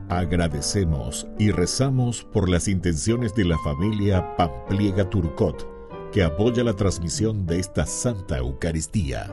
Agradecemos y rezamos por las intenciones de la familia Pampliega Turcot, que apoya la transmisión de esta Santa Eucaristía.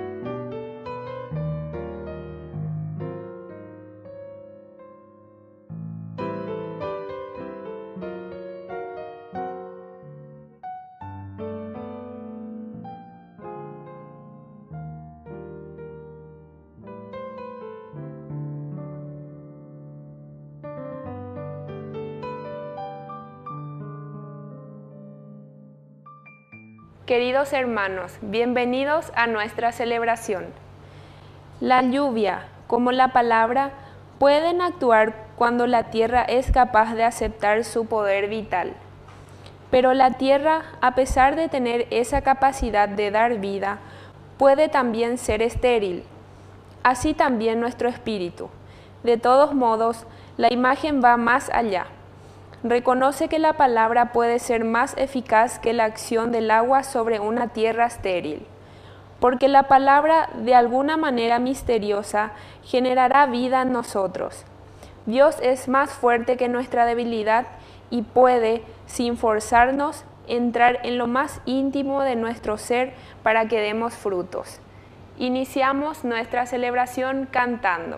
Queridos hermanos, bienvenidos a nuestra celebración. La lluvia, como la palabra, pueden actuar cuando la tierra es capaz de aceptar su poder vital. Pero la tierra, a pesar de tener esa capacidad de dar vida, puede también ser estéril. Así también nuestro espíritu. De todos modos, la imagen va más allá. Reconoce que la palabra puede ser más eficaz que la acción del agua sobre una tierra estéril, porque la palabra, de alguna manera misteriosa, generará vida en nosotros. Dios es más fuerte que nuestra debilidad y puede, sin forzarnos, entrar en lo más íntimo de nuestro ser para que demos frutos. Iniciamos nuestra celebración cantando.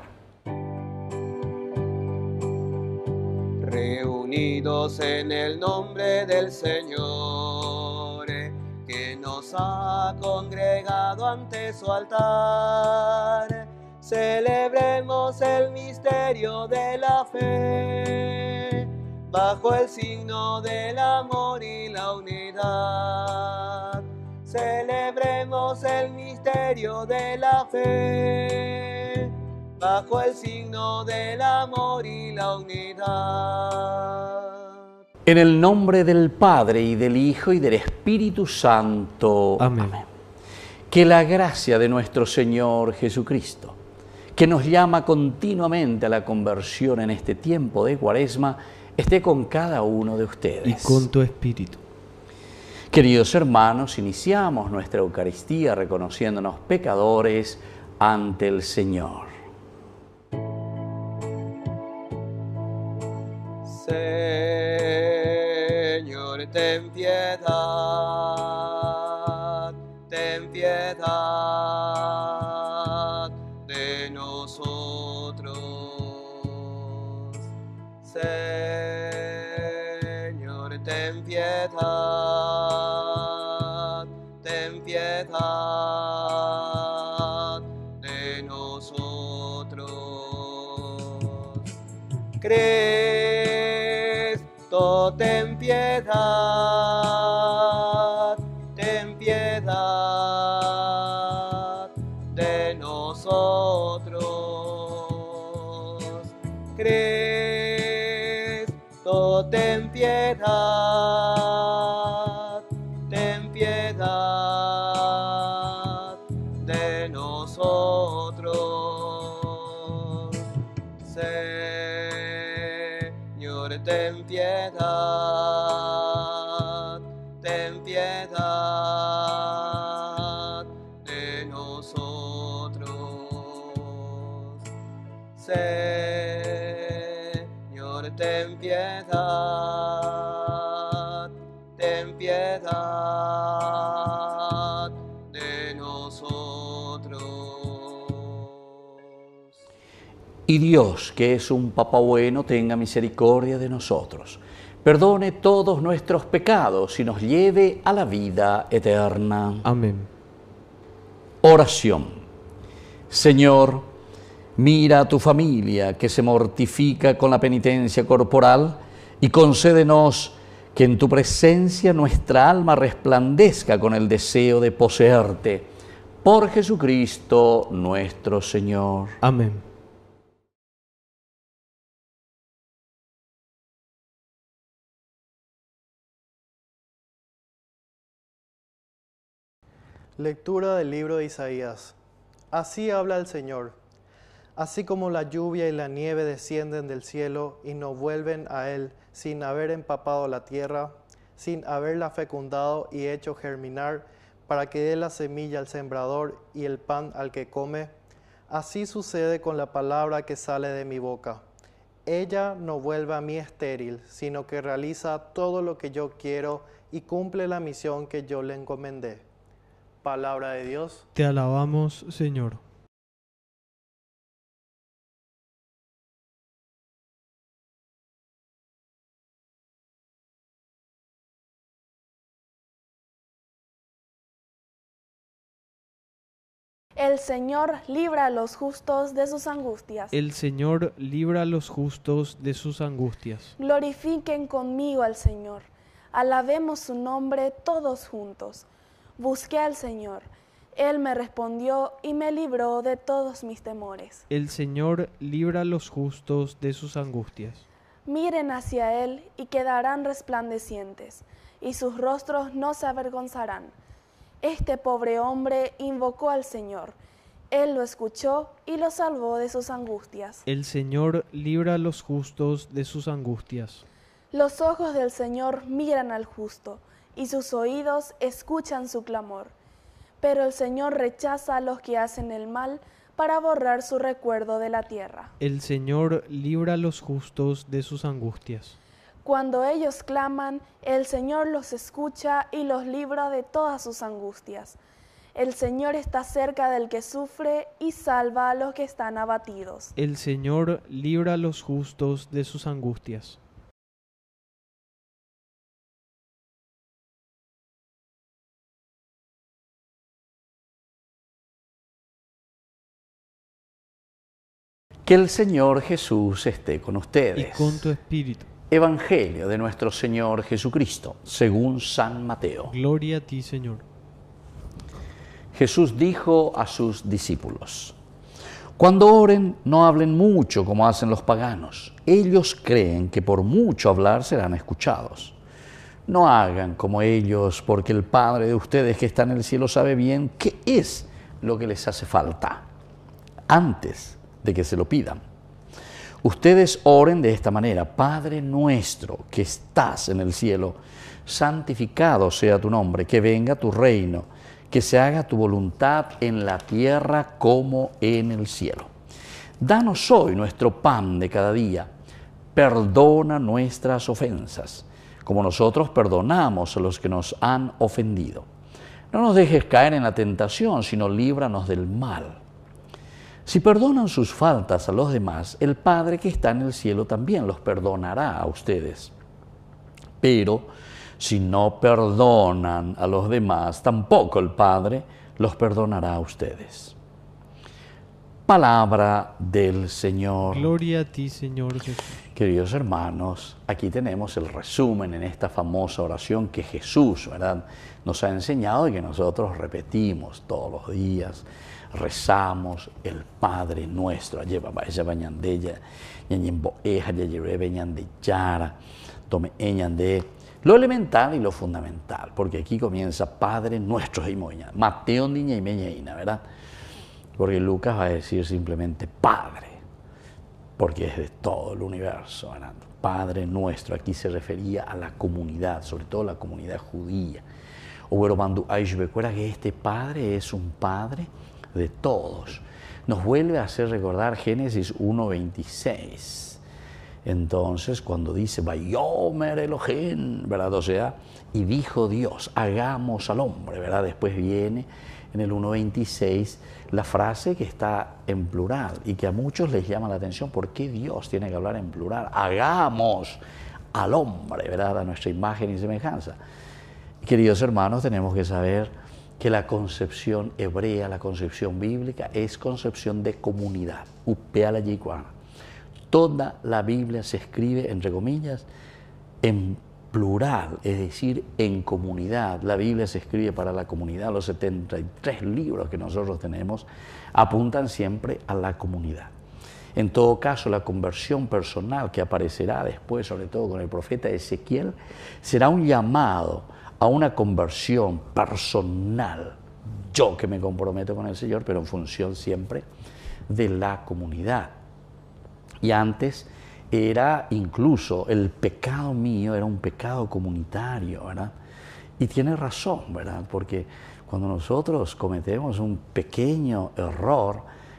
Reunidos en el nombre del Señor, que nos ha congregado ante su altar, celebremos el misterio de la fe, bajo el signo del amor y la unidad. Celebremos el misterio de la fe, bajo el signo del amor y la unidad. En el nombre del Padre, y del Hijo, y del Espíritu Santo. Amén. Amén. Que la gracia de nuestro Señor Jesucristo, que nos llama continuamente a la conversión en este tiempo de Cuaresma, esté con cada uno de ustedes. Y con tu espíritu. Queridos hermanos, iniciamos nuestra Eucaristía reconociéndonos pecadores ante el Señor. Señor, ten piedad de nosotros. Señor, ten piedad de nosotros. Cristo, ten piedad de nosotros. Cristo, ten piedad de nosotros. Señor, ten piedad de nosotros. Señor, ten piedad de nosotros. Y Dios, que es un Papá bueno, tenga misericordia de nosotros, perdone todos nuestros pecados y nos lleve a la vida eterna. Amén. Oración. Señor, mira a tu familia que se mortifica con la penitencia corporal y concédenos que en tu presencia nuestra alma resplandezca con el deseo de poseerte. Por Jesucristo nuestro Señor. Amén. Lectura del libro de Isaías. Así habla el Señor. Así como la lluvia y la nieve descienden del cielo y no vuelven a él sin haber empapado la tierra, sin haberla fecundado y hecho germinar, para que dé la semilla al sembrador y el pan al que come, así sucede con la palabra que sale de mi boca. ella no vuelve a mí estéril, sino que realiza todo lo que yo quiero y cumple la misión que yo le encomendé. Palabra de Dios. Te alabamos, Señor. El Señor libra a los justos de sus angustias. El Señor libra a los justos de sus angustias. Glorifiquen conmigo al Señor. Alabemos su nombre todos juntos. Busqué al Señor. Él me respondió y me libró de todos mis temores. El Señor libra a los justos de sus angustias. Miren hacia Él y quedarán resplandecientes, y sus rostros no se avergonzarán. Este pobre hombre invocó al Señor. Él lo escuchó y lo salvó de sus angustias. El Señor libra a los justos de sus angustias. Los ojos del Señor miran al justo, y sus oídos escuchan su clamor. Pero el Señor rechaza a los que hacen el mal para borrar su recuerdo de la tierra. El Señor libra a los justos de sus angustias. Cuando ellos claman, el Señor los escucha y los libra de todas sus angustias. El Señor está cerca del que sufre y salva a los que están abatidos. El Señor libra a los justos de sus angustias. Que el Señor Jesús esté con ustedes. Y con tu espíritu. Evangelio de nuestro Señor Jesucristo, según San Mateo. Gloria a ti, Señor. Jesús dijo a sus discípulos: cuando oren, no hablen mucho como hacen los paganos. Ellos creen que por mucho hablar serán escuchados. No hagan como ellos, porque el Padre de ustedes que está en el cielo sabe bien qué es lo que les hace falta, antes de que se lo pidan. Ustedes oren de esta manera: Padre nuestro que estás en el cielo, santificado sea tu nombre, que venga tu reino, que se haga tu voluntad en la tierra como en el cielo. Danos hoy nuestro pan de cada día. Perdona nuestras ofensas, como nosotros perdonamos a los que nos han ofendido. No nos dejes caer en la tentación, sino líbranos del mal. Si perdonan sus faltas a los demás, el Padre que está en el cielo también los perdonará a ustedes. Pero si no perdonan a los demás, tampoco el Padre los perdonará a ustedes. Palabra del Señor. Gloria a ti, Señor Jesús. Queridos hermanos, aquí tenemos el resumen en esta famosa oración que Jesús, ¿verdad?, nos ha enseñado y que nosotros repetimos todos los días. Rezamos el Padre Nuestro. Lo elemental y lo fundamental, porque aquí comienza Padre Nuestro, Mateo niña y meñeina, ¿verdad? Porque Lucas va a decir simplemente Padre, porque es de todo el universo, ¿verdad? Padre Nuestro, aquí se refería a la comunidad, sobre todo la comunidad judía. O recuerda que este Padre es un Padre de todos. Nos vuelve a hacer recordar Génesis 1:26. Entonces, cuando dice, Vayomer Elohim, ¿verdad? O sea, y dijo Dios, hagamos al hombre, ¿verdad? Después viene en el 1:26 la frase que está en plural y que a muchos les llama la atención. ¿Por qué Dios tiene que hablar en plural? Hagamos al hombre, ¿verdad? A nuestra imagen y semejanza. Queridos hermanos, tenemos que saber que la concepción hebrea, la concepción bíblica, es concepción de comunidad. Upeala yikuana. Toda la Biblia se escribe, entre comillas, en plural, es decir, en comunidad. La Biblia se escribe para la comunidad. Los 73 libros que nosotros tenemos apuntan siempre a la comunidad. En todo caso, la conversión personal que aparecerá después, sobre todo con el profeta Ezequiel, será un llamado a una conversión personal. Yo que me comprometo con el Señor, pero en función siempre de la comunidad. Y antes era incluso el pecado mío, era un pecado comunitario, ¿verdad? Y tiene razón, ¿verdad? Porque cuando nosotros cometemos un pequeño error,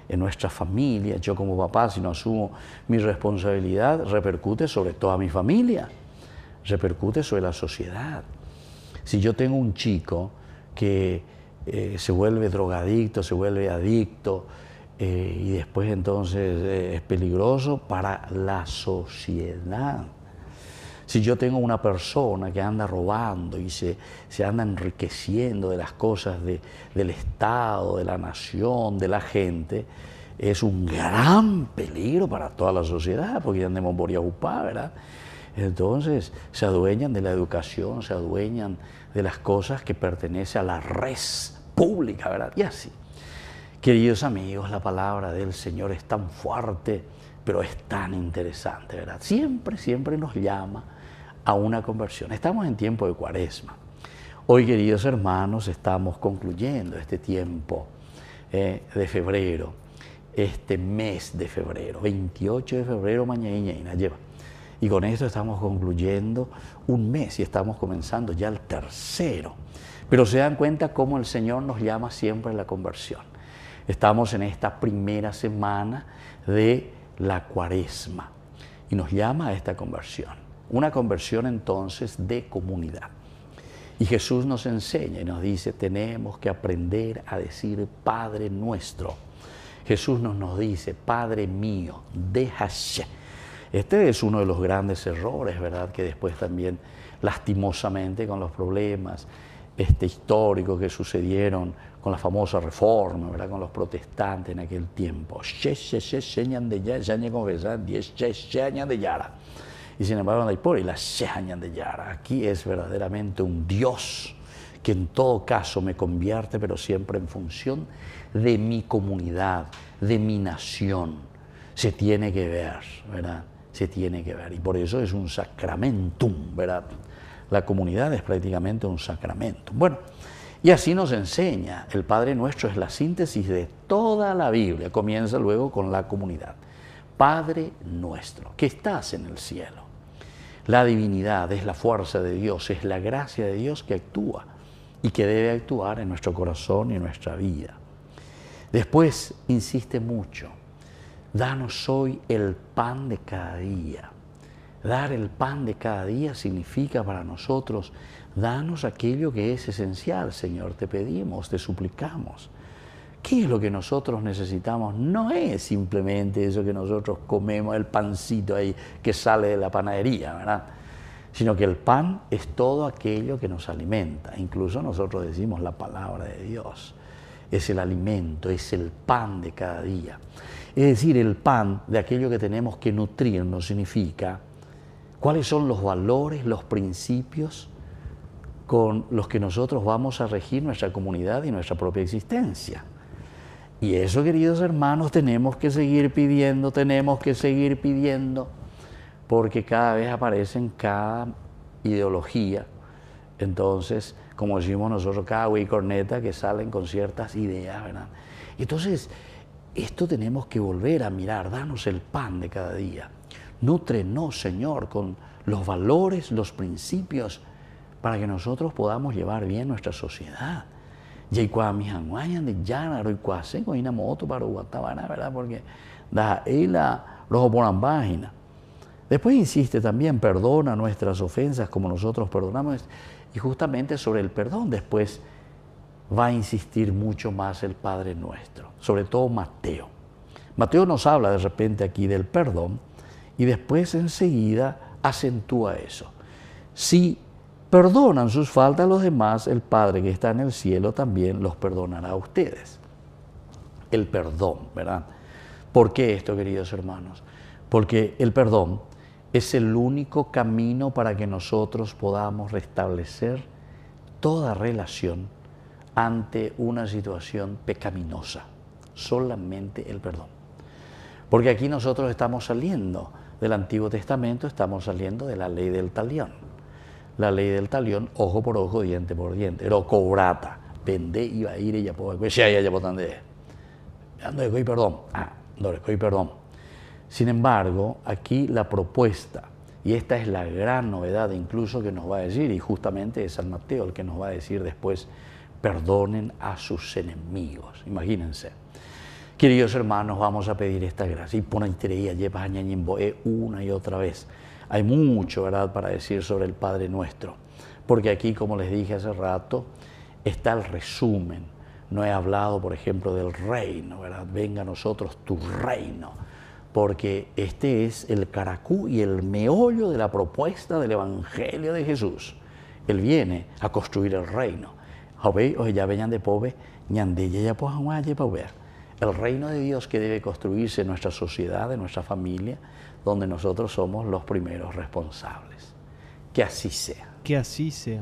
en nuestra familia. Yo como papá, si no asumo mi responsabilidad, repercute sobre toda mi familia, repercute sobre la sociedad. Si yo tengo un chico que se vuelve drogadicto, se vuelve adicto, y después entonces es peligroso para la sociedad. Si yo tengo una persona que anda robando y se anda enriqueciendo de las cosas del Estado, de la nación, de la gente, es un gran peligro para toda la sociedad, porque ya andemos por Yaupá, ¿verdad? Entonces se adueñan de la educación, se adueñan de las cosas que pertenecen a la res pública, ¿verdad? Y así. Queridos amigos, la palabra del Señor es tan fuerte, pero es tan interesante, ¿verdad? Siempre, siempre nos llama a una conversión. Estamos en tiempo de Cuaresma. Hoy, queridos hermanos, estamos concluyendo este tiempo de febrero, este mes de febrero, 28 de febrero, mañana lleva. Y con esto estamos concluyendo un mes y estamos comenzando ya el tercero. Pero se dan cuenta cómo el Señor nos llama siempre a la conversión. Estamos en esta primera semana de la Cuaresma y nos llama a esta conversión. Una conversión entonces de comunidad. Y Jesús nos enseña y nos dice, tenemos que aprender a decir Padre nuestro. Jesús nos dice, Padre mío, déjase. Este es uno de los grandes errores, ¿verdad? Que después también, lastimosamente, con los problemas históricos que sucedieron con la famosa reforma, ¿verdad? Con los protestantes en aquel tiempo. Y sin embargo, aquí es verdaderamente un Dios que en todo caso me convierte, pero siempre en función de mi comunidad, de mi nación. Se tiene que ver, ¿verdad? Se tiene que ver. Y por eso es un sacramentum, ¿verdad? La comunidad es prácticamente un sacramento. Bueno, y así nos enseña. El Padre Nuestro es la síntesis de toda la Biblia. Comienza luego con la comunidad. Padre Nuestro, que estás en el cielo. La divinidad es la fuerza de Dios, es la gracia de Dios que actúa y que debe actuar en nuestro corazón y en nuestra vida. Después insiste mucho. Danos hoy el pan de cada día. Dar el pan de cada día significa para nosotros, danos aquello que es esencial, Señor, te pedimos, te suplicamos. ¿Qué es lo que nosotros necesitamos? No es simplemente eso que nosotros comemos, el pancito ahí que sale de la panadería, ¿verdad? Sino que el pan es todo aquello que nos alimenta. Incluso nosotros decimos la palabra de Dios. Es el alimento, es el pan de cada día. Es decir, el pan de aquello que tenemos que nutrirnos significa cuáles son los valores, los principios con los que nosotros vamos a regir nuestra comunidad y nuestra propia existencia. Y eso, queridos hermanos, tenemos que seguir pidiendo, porque cada vez aparecen cada ideología. Entonces, como decimos nosotros, cada güey corneta que salen con ciertas ideas, ¿verdad? Entonces, esto tenemos que volver a mirar, danos el pan de cada día. Nútrenos, Señor, con los valores, los principios, para que nosotros podamos llevar bien nuestra sociedad. Y cuando mis anguayan de llana, y cuase con una moto para Guatabana, ¿verdad? Porque da ahí la rojo por la página. Después insiste también, perdona nuestras ofensas como nosotros perdonamos. Y justamente sobre el perdón después va a insistir mucho más el Padre Nuestro, sobre todo Mateo. Mateo nos habla de repente aquí del perdón y después enseguida acentúa eso. Si perdonan sus faltas a los demás, el Padre que está en el cielo también los perdonará a ustedes. El perdón, ¿verdad? ¿Por qué esto, queridos hermanos? Porque el perdón es el único camino para que nosotros podamos restablecer toda relación ante una situación pecaminosa. Solamente el perdón. Porque aquí nosotros estamos saliendo del Antiguo Testamento, estamos saliendo de la ley del talión. La ley del talión, ojo por ojo, diente por diente. Era cobrata. Vende iba a ir y ya puedo. Si hay ya puedo andar. Ando de perdón. No le perdón. Sin embargo, aquí la propuesta, y esta es la gran novedad incluso que nos va a decir, y justamente es San Mateo el que nos va a decir después, perdonen a sus enemigos. Imagínense, Queridos hermanos, vamos a pedir esta gracia. Y por entreía, lleva una y otra vez. Hay mucho, ¿verdad?, para decir sobre el Padre Nuestro. Porque aquí, como les dije hace rato, está el resumen. No he hablado, por ejemplo, del reino, ¿verdad? Venga a nosotros tu reino. Porque este es el caracú y el meollo de la propuesta del Evangelio de Jesús. Él viene a construir el reino. Oye, ya venían de pobre, ñandella ya pues para ver. El reino de Dios que debe construirse en nuestra sociedad, en nuestra familia, donde nosotros somos los primeros responsables. Que así sea. Que así sea.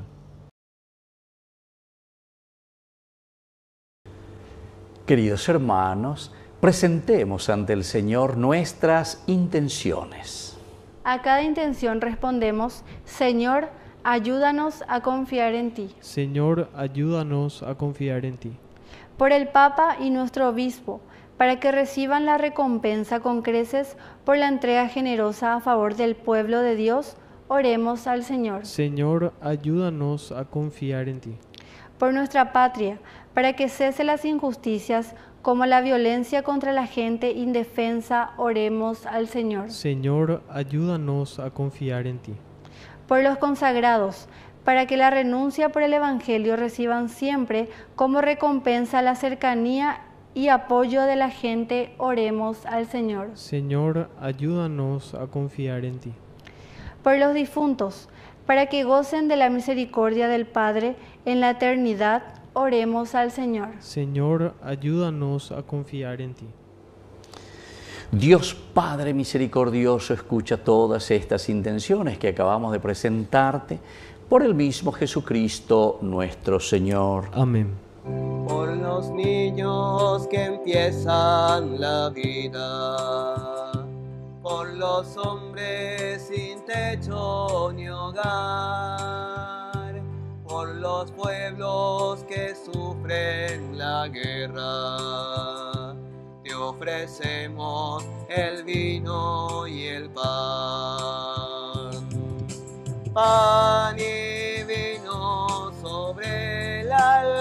Queridos hermanos, presentemos ante el Señor nuestras intenciones. A cada intención respondemos: Señor, ayúdanos a confiar en ti. Señor, ayúdanos a confiar en ti. Por el Papa y nuestro Obispo, para que reciban la recompensa con creces por la entrega generosa a favor del pueblo de Dios, oremos al Señor. Señor, ayúdanos a confiar en ti. Por nuestra patria, para que cese las injusticias como la violencia contra la gente indefensa, oremos al Señor. Señor, ayúdanos a confiar en ti. Por los consagrados, para que la renuncia por el Evangelio reciban siempre como recompensa la cercanía y apoyo de la gente, oremos al Señor. Señor, ayúdanos a confiar en ti. Por los difuntos, para que gocen de la misericordia del Padre en la eternidad, oremos al Señor. Señor, ayúdanos a confiar en ti. Dios Padre misericordioso, escucha todas estas intenciones que acabamos de presentarte por el mismo Jesucristo nuestro Señor. Amén. Por los niños que empiezan la vida, por los hombres sin techo ni hogar, por los pueblos que sufren la guerra, te ofrecemos el vino y el pan. Pan y vino sobre el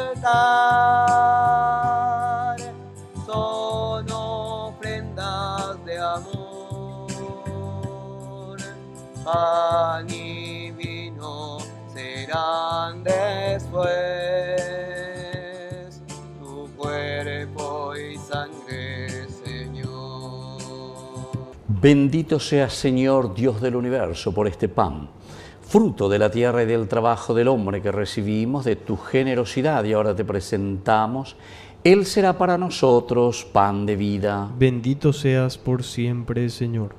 altar son ofrendas de amor. Pan y vino serán después tu cuerpo y sangre, Señor. Bendito seas, Señor, Dios del universo, por este pan, fruto de la tierra y del trabajo del hombre que recibimos de tu generosidad y ahora te presentamos. Él será para nosotros pan de vida. Bendito seas por siempre, Señor.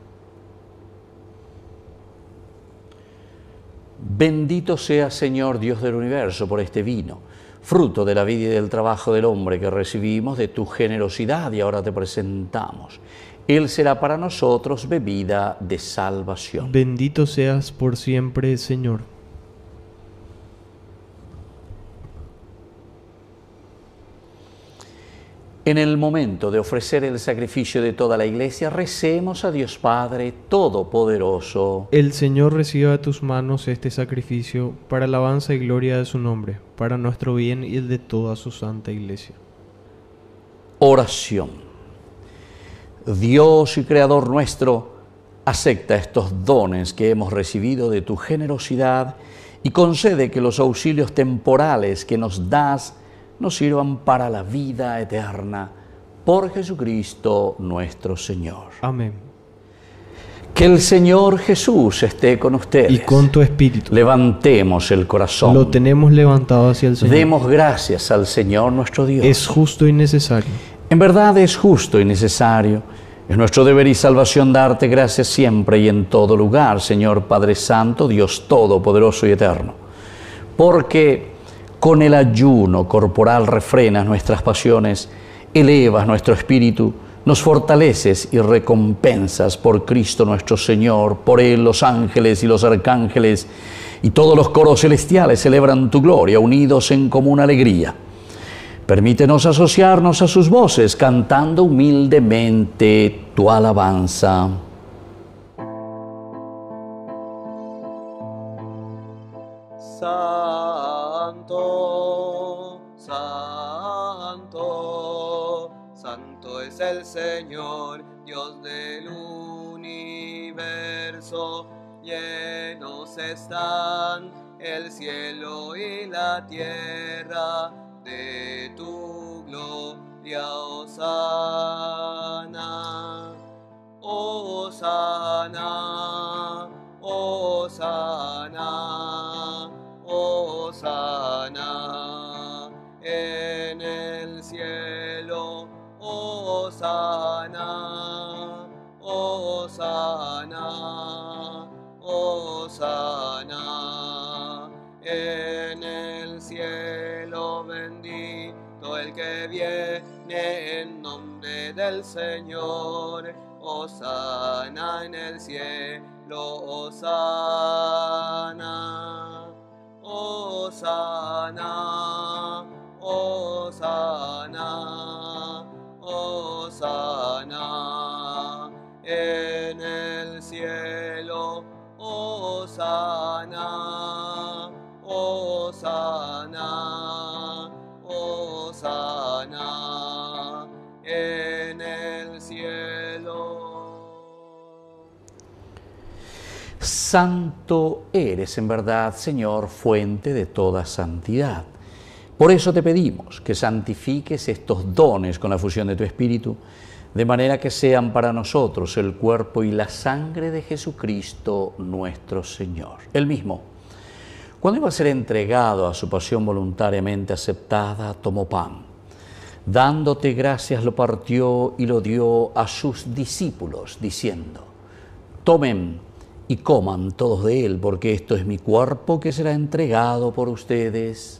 Bendito seas, Señor, Dios del universo, por este vino, fruto de la vida y del trabajo del hombre que recibimos de tu generosidad y ahora te presentamos. Él será para nosotros bebida de salvación. Bendito seas por siempre, Señor. En el momento de ofrecer el sacrificio de toda la Iglesia, recemos a Dios Padre Todopoderoso. El Señor reciba de tus manos este sacrificio para alabanza y gloria de su nombre, para nuestro bien y el de toda su santa Iglesia. Oración. Dios y Creador nuestro, acepta estos dones que hemos recibido de tu generosidad y concede que los auxilios temporales que nos das nos sirvan para la vida eterna. Por Jesucristo nuestro Señor. Amén. Que el Señor Jesús esté con ustedes. Y con tu espíritu. Levantemos el corazón. Lo tenemos levantado hacia el Señor. Demos gracias al Señor nuestro Dios. Es justo y necesario. En verdad es justo y necesario. Es nuestro deber y salvación darte gracias siempre y en todo lugar, Señor Padre Santo, Dios Todopoderoso y Eterno. Porque con el ayuno corporal refrenas nuestras pasiones, elevas nuestro espíritu, nos fortaleces y recompensas por Cristo nuestro Señor. Por Él los ángeles y los arcángeles y todos los coros celestiales celebran tu gloria, unidos en común alegría. Permítenos asociarnos a sus voces, cantando humildemente tu alabanza. Santo, santo, santo es es el Señor, Dios del universo. Llenos están el cielo y la tierra de tu gloria, Hosana. Hosana, Hosana, Hosana en el cielo, Hosana, Hosana, Hosana en el cielo. Bendito el que viene en nombre del Señor. Hosana en el cielo, Hosana, Hosana, Hosana, Hosana en el cielo, Hosana, Hosana, Hosana en el cielo. Santo eres en verdad, Señor, fuente de toda santidad. Por eso te pedimos que santifiques estos dones con la fusión de tu Espíritu, de manera que sean para nosotros el cuerpo y la sangre de Jesucristo nuestro Señor. Él mismo, cuando iba a ser entregado a su pasión voluntariamente aceptada, tomó pan. Dándote gracias, lo partió y lo dio a sus discípulos, diciendo: tomen y coman todos de él, porque esto es mi cuerpo que será entregado por ustedes.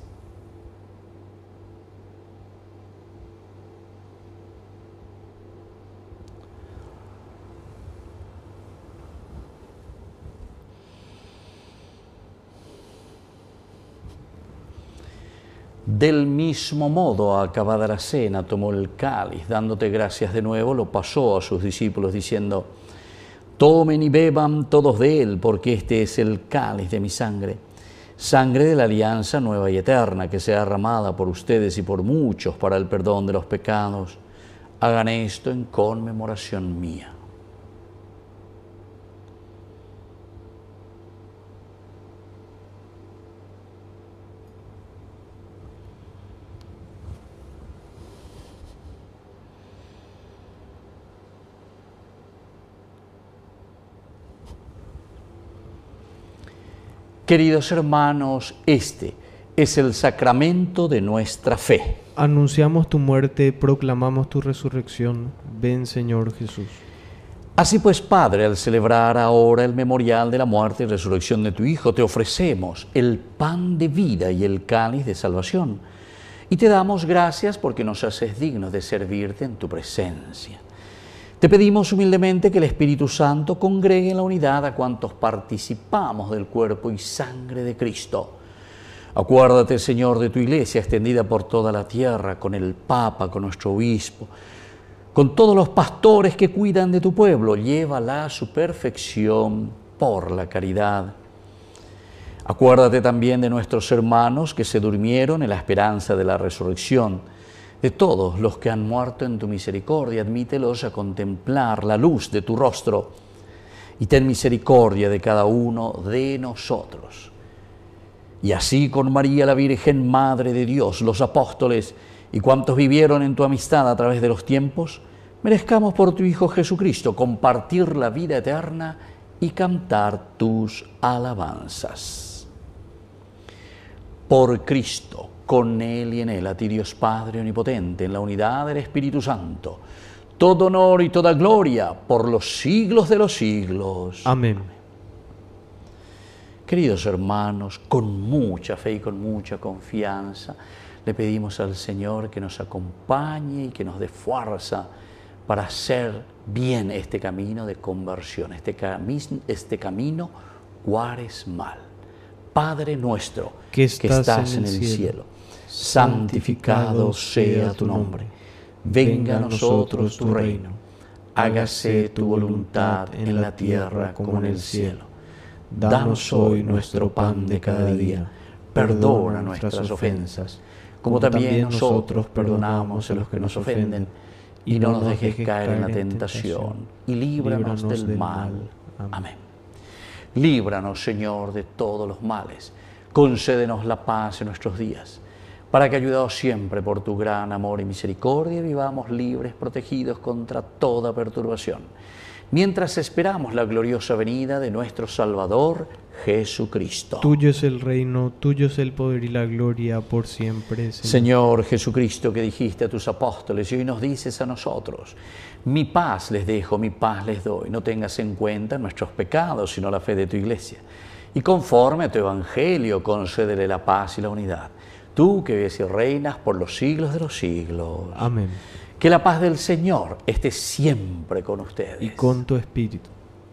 Del mismo modo, acabada la cena, tomó el cáliz, dándote gracias de nuevo, lo pasó a sus discípulos, diciendo: tomen y beban todos de él, porque este es el cáliz de mi sangre, sangre de la alianza nueva y eterna, que sea derramada por ustedes y por muchos para el perdón de los pecados. Hagan esto en conmemoración mía. Queridos hermanos, este es el sacramento de nuestra fe. Anunciamos tu muerte, proclamamos tu resurrección. Ven, Señor Jesús. Así pues, Padre, al celebrar ahora el memorial de la muerte y resurrección de tu Hijo, te ofrecemos el pan de vida y el cáliz de salvación. Y te damos gracias porque nos haces dignos de servirte en tu presencia. Te pedimos humildemente que el Espíritu Santo congregue en la unidad a cuantos participamos del cuerpo y sangre de Cristo. Acuérdate, Señor, de tu Iglesia extendida por toda la tierra, con el Papa, con nuestro Obispo, con todos los pastores que cuidan de tu pueblo. Llévala a su perfección por la caridad. Acuérdate también de nuestros hermanos que se durmieron en la esperanza de la resurrección. De todos los que han muerto en tu misericordia, admítelos a contemplar la luz de tu rostro y ten misericordia de cada uno de nosotros. Y así con María la Virgen, Madre de Dios, los apóstoles y cuantos vivieron en tu amistad a través de los tiempos, merezcamos por tu Hijo Jesucristo compartir la vida eterna y cantar tus alabanzas. Por Cristo, con Él y en Él, a ti Dios Padre Omnipotente, en la unidad del Espíritu Santo, todo honor y toda gloria por los siglos de los siglos. Amén. Queridos hermanos, con mucha fe y con mucha confianza, le pedimos al Señor que nos acompañe y que nos dé fuerza para hacer bien este camino de conversión, este camino cuaresmal. Padre nuestro, que estás en el cielo, santificado sea tu nombre. Venga a nosotros tu reino. Hágase tu voluntad en la tierra como en el cielo. Danos hoy nuestro pan de cada día. Perdona nuestras ofensas, como también nosotros perdonamos a los que nos ofenden. y no nos dejes caer en la tentación, y líbranos del mal. Amén. Líbranos, Señor, de todos los males. Concédenos la paz en nuestros días, para que, ayudados siempre por tu gran amor y misericordia, vivamos libres, protegidos contra toda perturbación, mientras esperamos la gloriosa venida de nuestro Salvador, Jesucristo. Tuyo es el reino, tuyo es el poder y la gloria por siempre, Señor. Señor Jesucristo, que dijiste a tus apóstoles y hoy nos dices a nosotros: mi paz les dejo, mi paz les doy. No tengas en cuenta nuestros pecados, sino la fe de tu Iglesia. Y conforme a tu Evangelio, concédele la paz y la unidad. Tú que vives y reinas por los siglos de los siglos. Amén. Que la paz del Señor esté siempre con ustedes. Y con tu espíritu.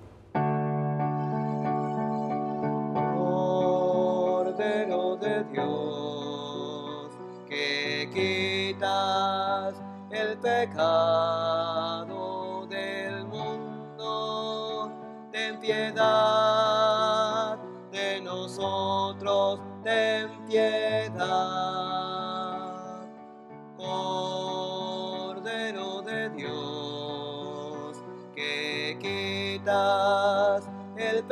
Cordero de Dios, que quitas el pecado del mundo, ten piedad de nosotros, ten piedad. Cordero de Dios, que quitas el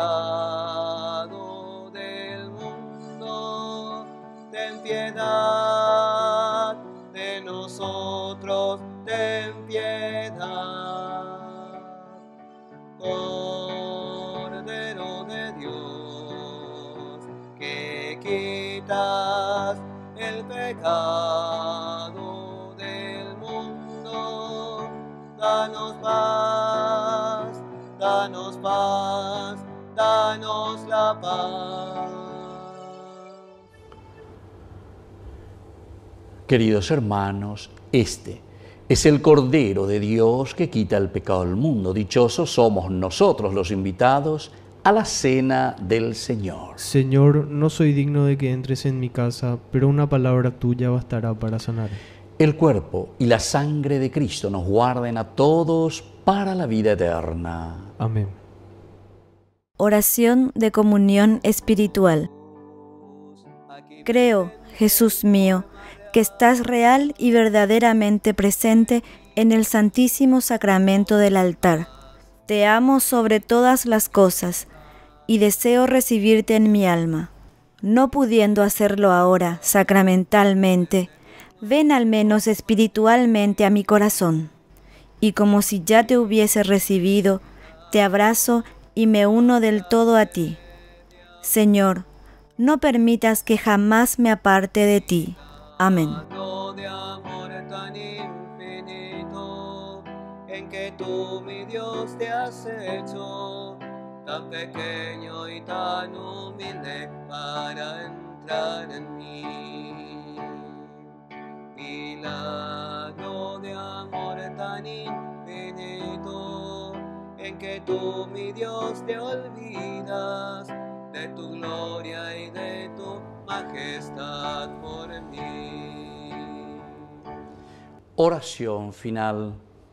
pecado del mundo, ten piedad de nosotros, ten piedad. Cordero de Dios, que quitas el pecado del mundo, danos paz, danos paz, danos la paz. Queridos hermanos, este es el Cordero de Dios que quita el pecado del mundo. Dichosos somos nosotros los invitados a la cena del Señor. Señor, no soy digno de que entres en mi casa, pero una palabra tuya bastará para sanar. El cuerpo y la sangre de Cristo nos guarden a todos para la vida eterna. Amén. Oración de comunión espiritual. Creo, Jesús mío, que estás real y verdaderamente presente en el Santísimo Sacramento del altar. Te amo sobre todas las cosas y deseo recibirte en mi alma. No pudiendo hacerlo ahora sacramentalmente, ven al menos espiritualmente a mi corazón. Y como si ya te hubiese recibido, te abrazo y me uno del todo a ti. Señor, no permitas que jamás me aparte de ti. Amén. De amor tan infinito, en que tú, mi Dios, te has hecho tan pequeño y tan humilde para entrar en mí. Milagro de amor tan infinito, en que tú, mi Dios, te olvidas de tu gloria y de tu majestad por mí. Oración final.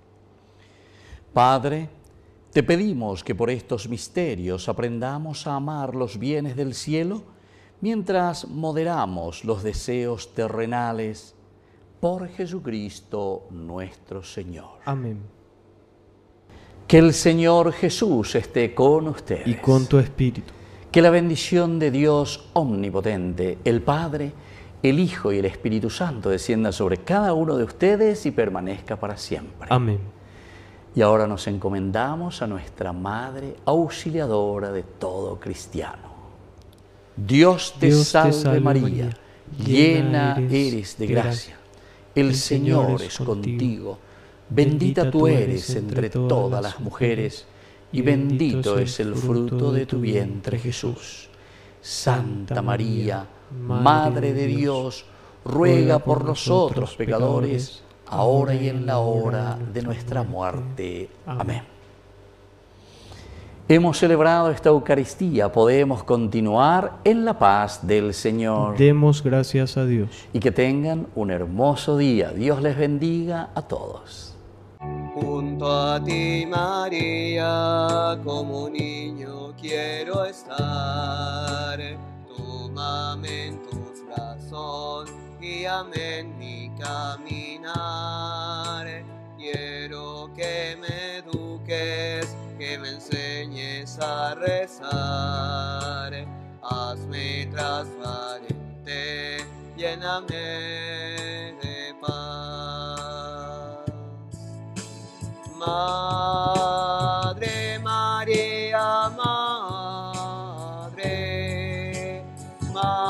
Padre, te pedimos que por estos misterios aprendamos a amar los bienes del cielo mientras moderamos los deseos terrenales, por Jesucristo nuestro Señor. Amén. Que el Señor Jesús esté con ustedes. Y con tu espíritu. Que la bendición de Dios omnipotente, el Padre, el Hijo y el Espíritu Santo descienda sobre cada uno de ustedes y permanezca para siempre. Amén. Y ahora nos encomendamos a nuestra Madre auxiliadora de todo cristiano. Dios te salve María, llena eres de gracia. El Señor es contigo. Bendita tú eres entre todas las mujeres, y bendito es el fruto de tu vientre, Jesús. Santa María, Madre de Dios, ruega por nosotros pecadores, ahora y en la hora de nuestra muerte. Amén. Hemos celebrado esta Eucaristía, podemos continuar en la paz del Señor. Demos gracias a Dios. Y que tengan un hermoso día. Dios les bendiga a todos. Junto a ti, María, como niño quiero estar. Tómame en tus brazos, guíame en mi caminar. quiero que me eduques, que me enseñes a rezar. Hazme transparente, lléname de paz. Madre María, Madre, Madre.